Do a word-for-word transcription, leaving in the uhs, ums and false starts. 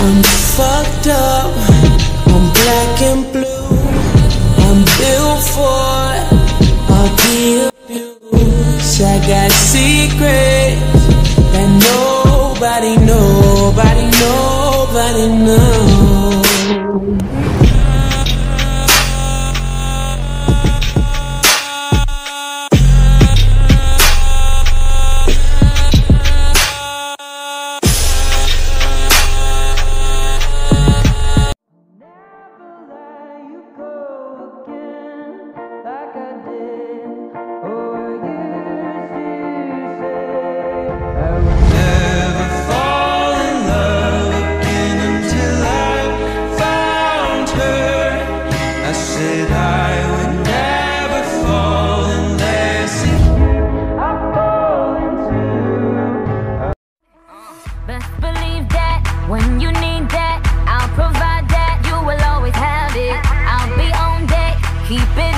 I'm fucked up, I'm black and blue. I'm built for all the abuse. I got secrets that nobody, nobody, nobody knows. Best believe that when you need that, I'll provide that. You will always have it. I'll be on deck, keep it